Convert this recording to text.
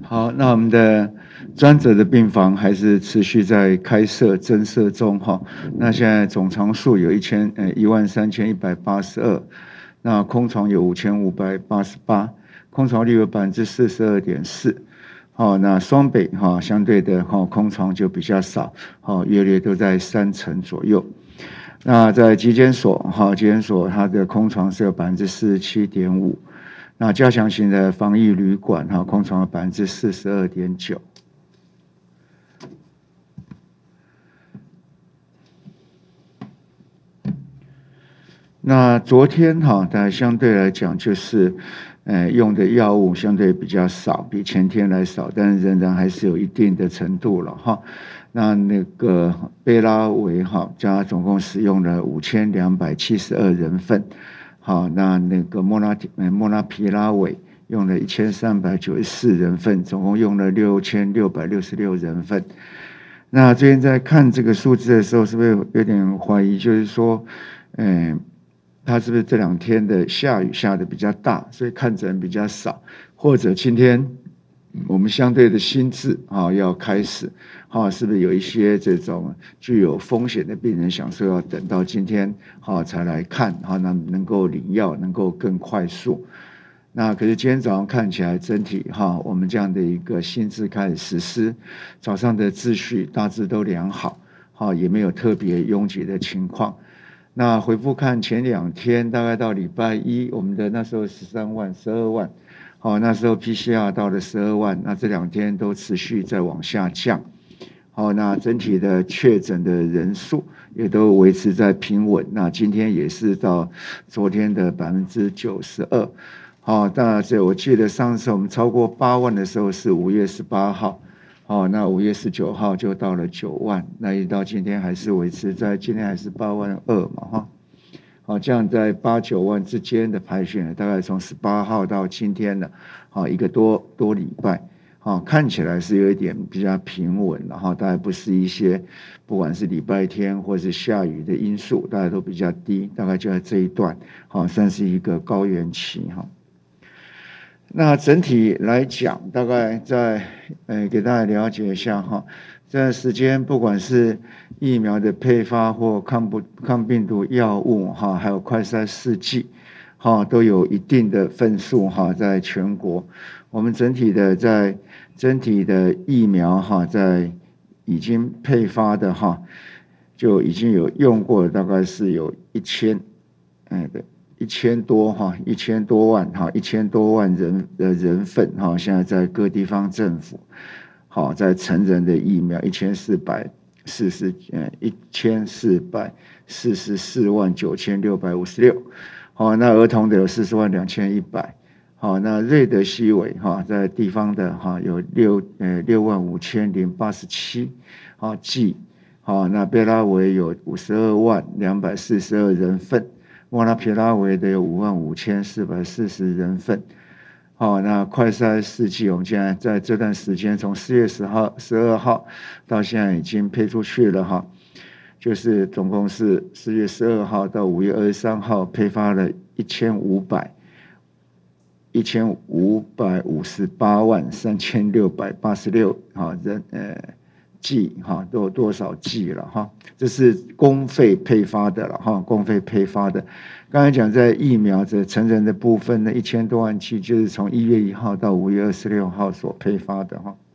好，那我们的专责的病房还是持续在开设增设中哈。那现在总床数有13182，那空床有5588，空床率有42.4%。好，那双北哈相对的哈空床就比较少，好，约略都在30%左右。那在疾检所哈，疾检所它的空床是有47.5%。那加强型的防疫旅馆哈，空床有42.9%。那昨天哈，但相对来讲就是，用的药物相对比较少，比前天来少，但是仍然还是有一定的程度了哈。那个贝拉维哈，加总共使用了5272人份，好，那个莫拉皮拉韦用了1394人份，总共用了6666人份。那最近在看这个数字的时候，是不是有点怀疑？就是说，它是不是这2天的下雨下的比较大，所以看诊比较少，或者今天我们相对的新制啊要开始，是不是有一些这种具有风险的病人想说要等到今天才来看，那能够领药能够更快速。那可是今天早上看起来整体我们这样的一个新制开始实施，早上的秩序大致都良好，也没有特别拥挤的情况。那回复看前2天，大概到礼拜一，我们的那时候13万、12万，那时候 PCR 到了12万，那这2天都持续在往下降。那整体的确诊的人数也都维持在平稳。那今天也是到昨天的92%。那这我记得上次我们超过8万的时候是5月18号。那5月19号就到了9万，那一直到今天还是维持在，今天还是8万2嘛，这样在8、9万之间的排序，大概从18号到今天了，一个多礼拜，看起来是有一点比较平稳，然后大概不是一些不管是礼拜天或是下雨的因素，大概都比较低，大概就在这一段，算是一个高原期。那整体来讲，大概在给大家了解一下这段时间不管是疫苗的配发或抗病毒药物还有快筛试剂都有一定的份数在全国。我们整体的疫苗在已经配发的就已经有用过，大概是有1000多万1000多万人份现在在各地方政府在成人的疫苗1444万9656，那儿童的有40万2100，那瑞德西韦在地方的有6万5087剂，那贝拉维有52万242人份。莫拉皮拉维的有55440人份，那快筛试剂我们现在在这段时间，从4月12号到现在已经配出去了就是总共是4月12号到5月23号配发了158万3686人剂多少剂了这是公费配发的了公费配发的。刚才讲在疫苗的成人的部分呢，1000多万剂就是从1月1号到5月26号所配发的